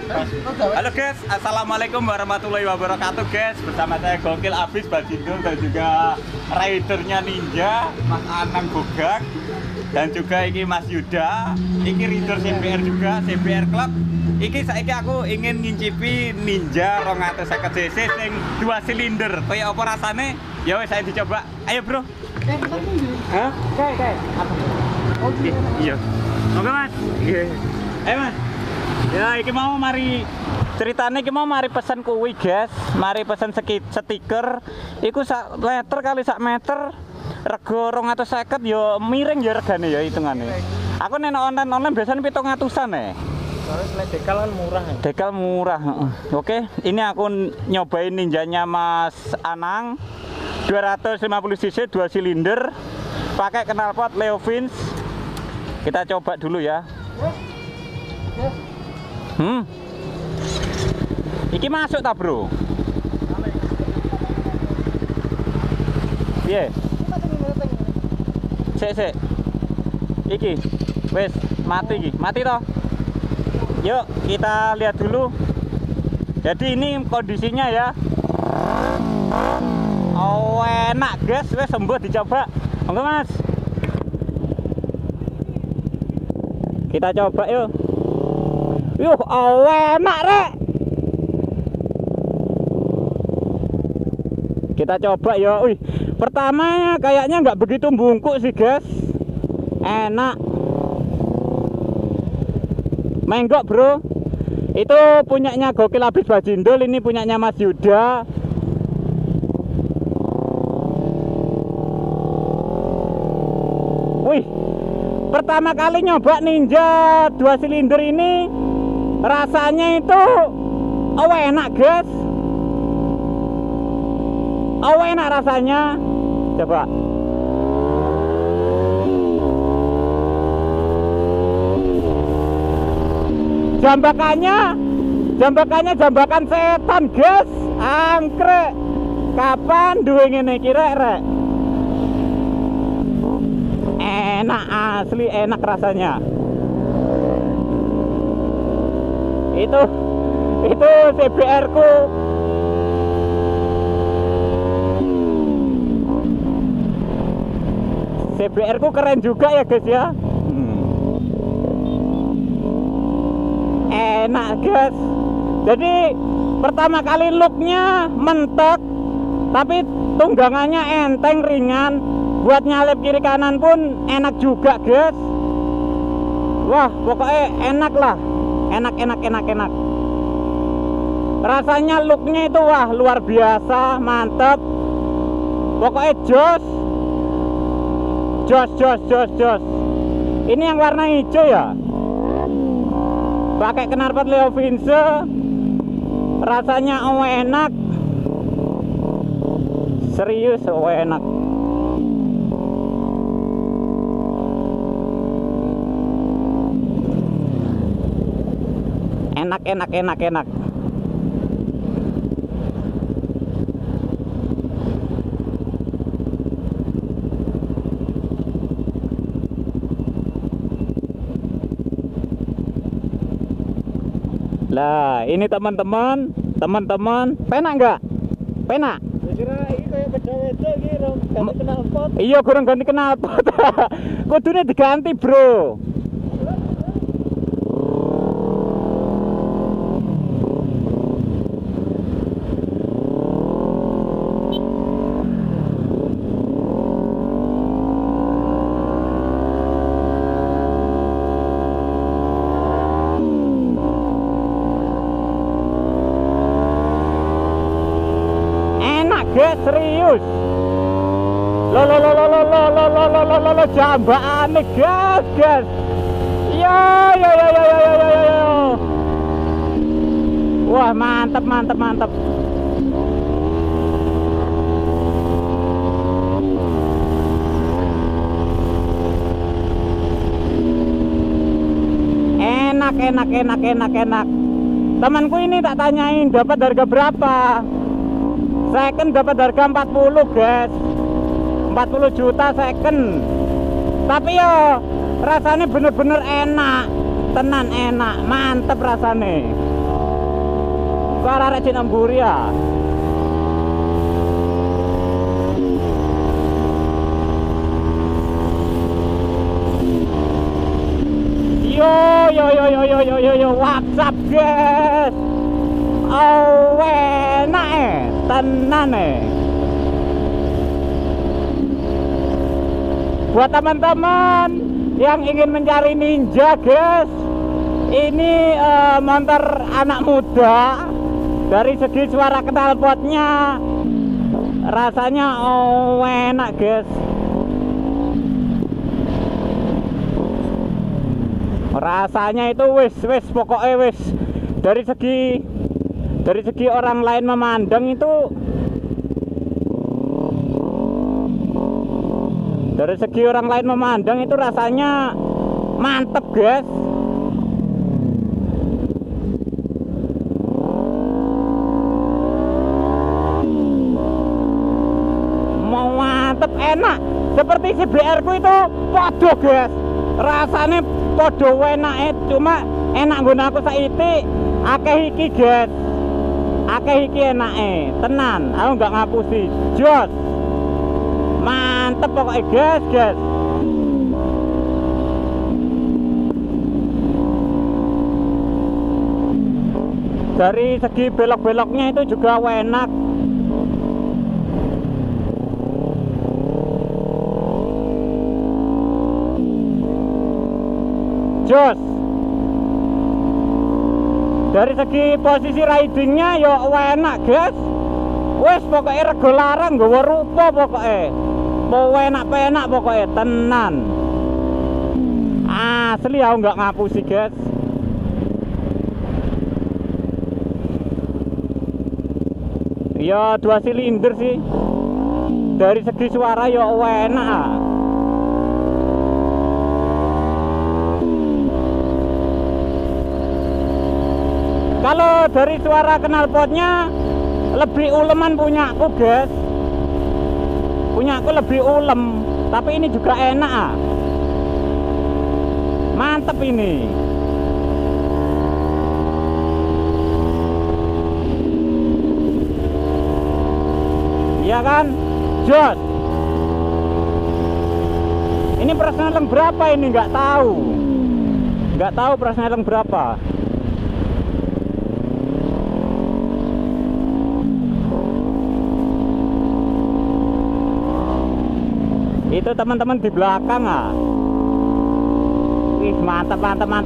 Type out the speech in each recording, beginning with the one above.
Halo guys, assalamualaikum warahmatullahi wabarakatuh guys. Bersama saya Gokil Abis Bajindul dan juga ridernya Ninja Mas Anang Bogang dan juga ini Mas Yuda. Ini rider CBR juga, CBR Club. Iki saiki aku ingin ngincipi Ninja 250 cc sing 2 silinder. Kayak apa rasane? Ya wes saya dicoba. Ayo bro. Hah? Kayak. Apa? Oke. Iya. Oke Mas. Iya. Ayo Mas. Ya, iki mau mari ceritanya iki mau mari pesan kuwi, guys. Mari pesan stiker. Iku sak meter kali sak meter. Rego 250 yo miring ya regane ya hitungane. Aku nek online biasanya 700-an ya. Soalnya dekal kan murah ya. Dekal murah. Oke, ini aku nyobain Ninjanya Mas Anang 250 cc 2 silinder pakai knalpot Leo Vince. Kita coba dulu ya. Iki masuk tak bro? Iya. Sik. Iki, wes mati toh. Yuk kita lihat dulu. Jadi ini kondisinya ya. Oh enak guys, wes sembuh dicoba. Monggo Mas. Kita coba yuk. Yuh, enak rek. Kita coba ya. Wih, pertamanya kayaknya nggak begitu bungkuk sih guys. Enak. Menggok bro. Itu punyanya Gokil Abis Bajindul. Ini punyanya Mas Yuda. Wih, pertama kali nyoba Ninja 2 silinder ini rasanya itu enak guys. Enak rasanya. Coba. Jambakan setan guys. Angkrek. Kapan duwe ngene iki rek? Enak asli, enak rasanya. Itu CBR ku. CBR ku keren juga ya guys ya. Enak guys. Jadi pertama kali looknya mentek, tapi tunggangannya enteng, ringan. Buat nyalip kiri kanan pun enak juga guys. Wah pokoknya enak lah. Enak. Rasanya looknya itu wah luar biasa, mantep. Pokoknya jos. Ini yang warna hijau ya. Pakai knalpot Leo Vince. Rasanya enak. Serius enak. Enak. Lah, ini teman-teman, penak nggak? Penak? Kira ini kayak beda iki ganti knalpot. Iya, kurang ganti knalpot. Kudune diganti, Bro. Guys, serius. Lo jambakane gas. Yo. Wah, mantap. Enak. Temanku ini tak tanyain dapat harga berapa. Second dapat harga 40 guys, 40 juta second. Tapi ya rasanya bener-bener enak, tenan enak, mantep rasanya. Para arek Cinemburi ya. Yo, what's up guys? Oh, enak tenan buat teman-teman yang ingin mencari ninja guys, ini motor anak muda. Dari segi suara knalpotnya rasanya enak guys. Rasanya itu wis pokoknya wis dari segi orang lain memandang itu, rasanya mantep guys. Mau mantep enak seperti CBR ku itu podo guys, rasanya podo enak, cuma enak guna aku saiki akeh iki guys, akeh iki enake tenan, aku nggak ngapusi, jos mantep pokoknya guys. Dari segi belok-beloknya itu juga enak. Jos. Dari segi posisi ridingnya ya enak guys. Wes pokoknya rego larang nggawa rupa pokoknya. Mau enak-enak pokoknya tenan. Asli aku nggak ngapusi guys. Ya 2 silinder sih. Dari segi suara ya enak. Kalau dari suara knalpotnya lebih uleman punyaku guys, punyaku lebih ulem, tapi ini juga enak mantep ini. Iya kan, jos. Ini persneleng berapa ini nggak tahu persneleng berapa. Itu teman-teman di belakang Wih, mantap.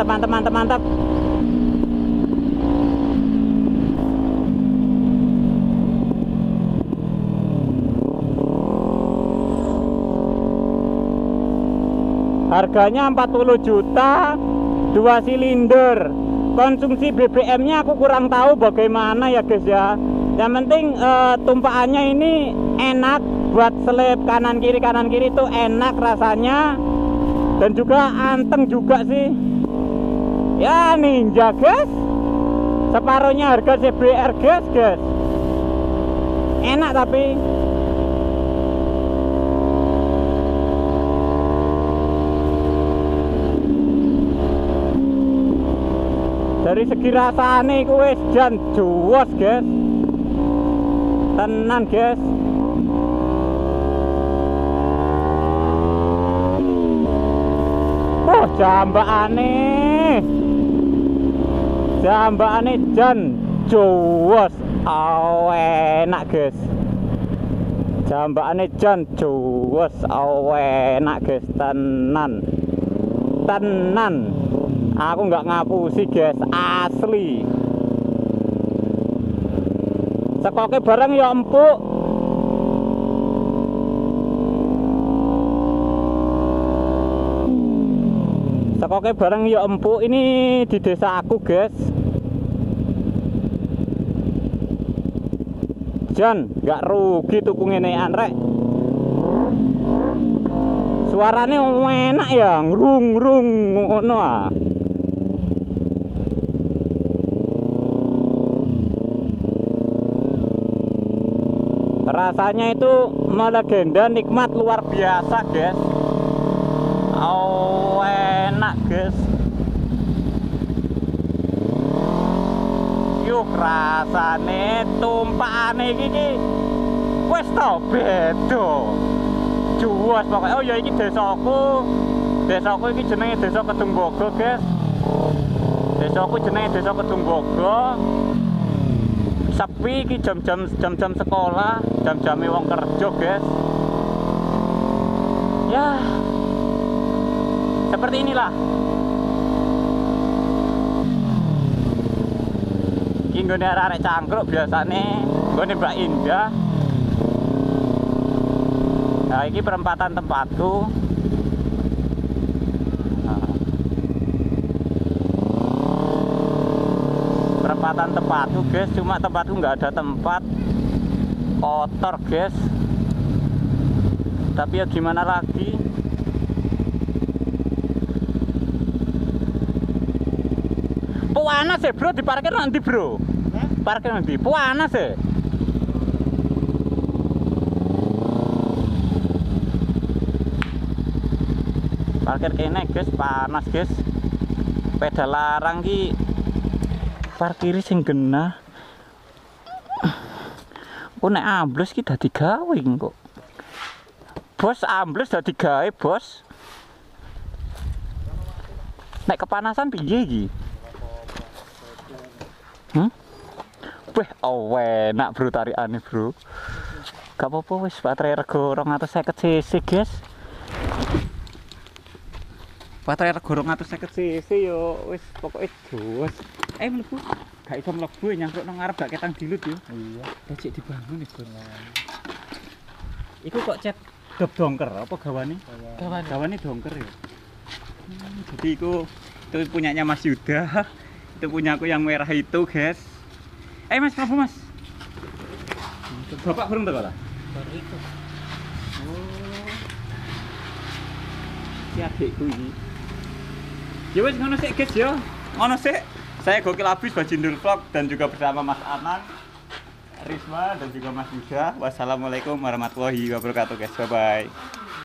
Harganya 40 juta, 2 silinder. Konsumsi BBM-nya aku kurang tahu bagaimana ya guys ya. Yang penting tumpahannya ini enak. Buat selip kanan kiri itu enak rasanya, dan juga anteng juga sih ya. Ninja guys, separuhnya harga CBR guys. Enak tapi dari segi rasanya itu wis jan juwas guys, tenan guys. Jambakane jan juwas, enak guys. Jambakane jan juwas, enak guys, tenan. Aku nggak ngapusi guys, asli. Sekoke barang ya empuk. Sekoke barang ya empuk ini di desa aku guys. Jan nggak rugi tuku ngenean rek. Suaranya enak ya, ngrung ngono Rasanya itu melegenda, nikmat luar biasa guys. Enak guys. Yo rasane tumpakane iki wis to beda. Juwas pokoke. Oh ya iki desaku. Desaku iki jenenge Desa Kedungbogo, guys. Desaku jenenge Desa Kedungbogo. Sepi iki jam-jam sekolah, jam-jame wong kerja, guys. Ya. Seperti inilah. Iki nggone arek cangkruk biasane, nggone Mbak Indah. Nah, ini perempatan tempatku. Perempatan tempatku, guys. Cuma tempatku nggak ada tempat, kotor, guys. Tapi ya gimana lagi? Panas ya, bro. Diparkir nanti, bro. Parkir nanti. Panas ya. Parkir kene, guys, panas, guys. Pedal larang ki parkiri sing genah. Kok nek ambles ki dadi gawe kok. Bos, ambles dadi gawe, bos. Nek kepanasan piye iki? Weh, enak bro tarikane, bro. Gak apa-apa wis baterai rego 250 cc, guys. Baterai rego 250 cc yo wis pokoke jos. Mlebu. Gak iso mlebu nyangkruk nang ngarep gak ketang dilut yo. Iya. Becik dibangun iki, Bro. Iku kok cat dop dongker apa gawane? Gawane dongker ya. Jadi itu punyanya Mas Yuda. Itu punya aku yang merah itu, guys. Mas, mlebu, Mas. Bapak burung teko lah? Baru itu. Oh. Si adikku ini. Ya wes ngono sik, guys ya. Ngono sik. Saya Gokil Abis Bajindul Vlog dan juga bersama Mas Anang, Risma dan juga Mas Yuda. Wassalamualaikum warahmatullahi wabarakatuh, guys. Bye bye.